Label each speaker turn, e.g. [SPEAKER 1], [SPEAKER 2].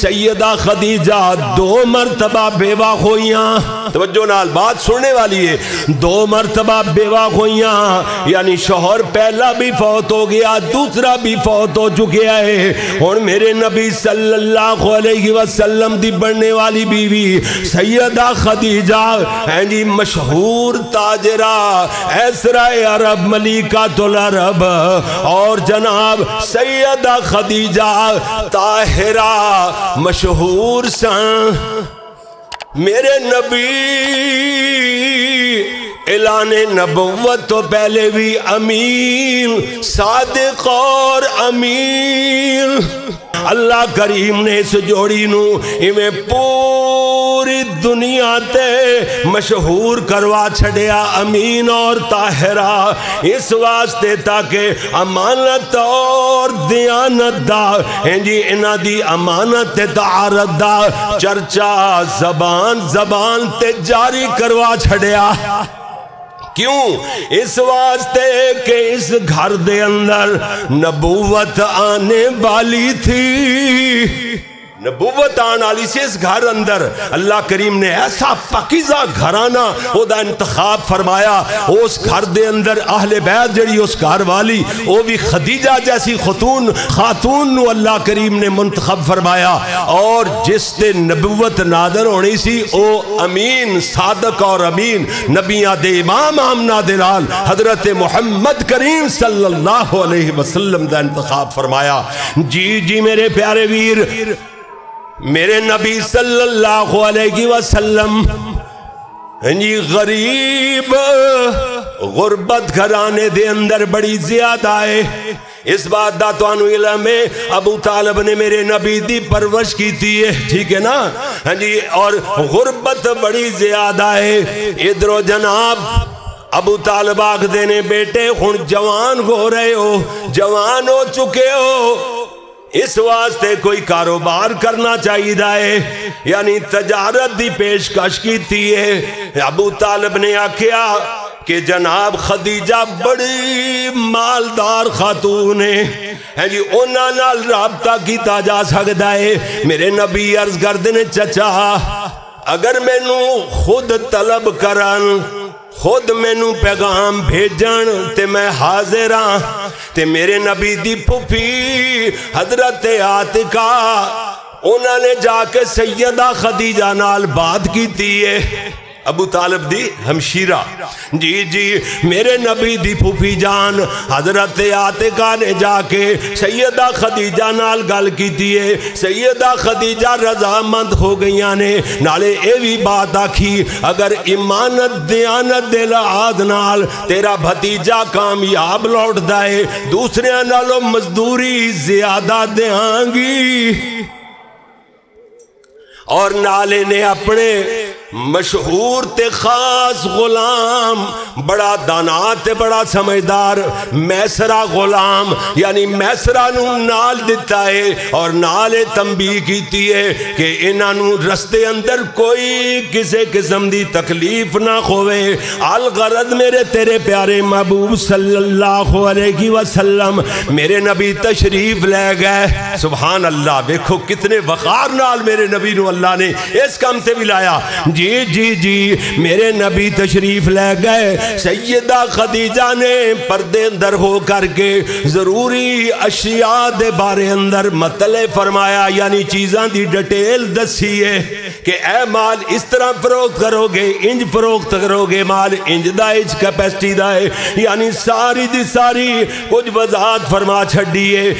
[SPEAKER 1] سیدہ خدیجہ 2 مرتبہ بیوہ ہوئیاں، توجہ نال بات سننے والی ہے، 2 مرتبہ بیوہ ہوئیاں، یعنی شوہر پہلا بھی فوت ہو گیا، دوسرا بھی فوت ہو چکیا ہے، اور میرے نبی صلی اللہ علیہ وسلم دی بڑھنے والی بیوی سیدہ خدیجہ ہیں جی مشہور تاجرہ ایسرہ عرب ملیکۃ العرب، اور جناب سیدہ خدیجہ طاہرہ مشہور سن۔ میرے نبی اعلان نبوت تو پہلے بھی امین، صادق اور امین، اللہ کریم نے اس جوڑی نو ایویں پوری دنیا تے مشہور کروا چھڑیا، امین اور طاہرہ، اس واسطے تاکہ امانت اور دیانت دا جی انہاں دی امانت تے طہارت دا چرچا زبان تے جاری کروا چھڑیا۔ کیوں؟ اس واسطے کہ اس گھر دے اندر نبوت آنے والی تھی، نبوت آنے والی سے اس گھر اندر اللہ کریم نے ایسا پاکیزہ گھرانہ او دا انتخاب فرمایا، اس گھر دے اندر اہل بیت جڑی اس گھر والی وہ بھی خدیجہ جیسی خاتون نو اللہ کریم نے منتخب فرمایا، اور جس تے نبوت نادر ہونی سی او امین، صادق اور امین، نبیاں دے امام آمنہ دلال حضرت محمد کریم صلی اللہ علیہ وسلم دا انتخاب فرمایا۔ جی میرے پیارے ویر، میرے نبی صلی اللہ علیہ وسلم جی غریب غربت گھرانے دے اندر بڑی زیادہ ہے، اس بات دا تو انو علم ہے، ابو طالب نے میرے نبی دی پرورش کی تھی ہے، ٹھیک ہے نا جی، اور غربت بڑی زیادہ ہے۔ ادھر جناب ابو طالب آکھ دینے بیٹے ہن جوان ہو رہے ہو، جوان ہو چکے ہو، اس واسطے کوئی کاروبار کرنا چاہیے دائے، یعنی تجارت دی پیشکش کی تھی ہے۔ ابو طالب نے آکھیا کہ جناب خدیجہ بڑی مالدار خاتون ہے جی، انہاں نال رابطہ کیتا جا سکتا ہے۔ میرے نبی عرض کردے نے چچا اگر میں نو خود طلب کرن، خود میں نو پیغام بھیجن تے میں حاضر ہاں، تے میرے نبی دی پھوپھی حضرت عاتقہ انہوں نے جا کے سیدہ خدیجہ نال بات کی تھی ہے، ابو طالب دی ہمشیرہ، جی میرے نبی دی پھوپھی جان حضرت عاتقہ نے جا کے سیدہ خدیجہ نال گل کی ہے، سیدہ خدیجہ رضامند ہو گئیاں نے، نالے اے بھی بات آکھی اگر امانت دیانت دے لحاظ نال تیرا بھتیجہ کامیاب لوٹ دائے، دوسرے نالوں مزدوری زیادہ دیاں گی، اور نالے نے اپنے مشہور تے خاص غلام، بڑا دانات تے بڑا سمجھدار میسرہ غلام، یعنی میسرہ نو نال دیتا ہے، اور نالے تنبیہ کیتی ہے کہ انہاں نو رستے اندر کوئی کسے قسم دی تکلیف نہ ہوئے۔ الغرض میرے تیرے پیارے محبوب صلی اللہ علیہ وسلم میرے نبی تشریف لے گئے، سبحان اللہ، دیکھو کتنے وقار نال میرے نبی نو اللہ نے اس کام سے بھی لایا۔ جی میرے نبی تشریف لے گئے، سیدہ خدیجہ نے پردے اندر ہو کر کے ضروری اشیاء دے بارے اندر مطلع فرمایا، یعنی چیزاں دی ڈیٹیل دسی ہے کہ اے مال اس طرح فروخت کرو گے، انج فروخت کرو گے، مال انج دا انج کیپیسٹی دا ہے، یعنی ساری دی ساری کچھ وضاحت فرما چھڑی ہے۔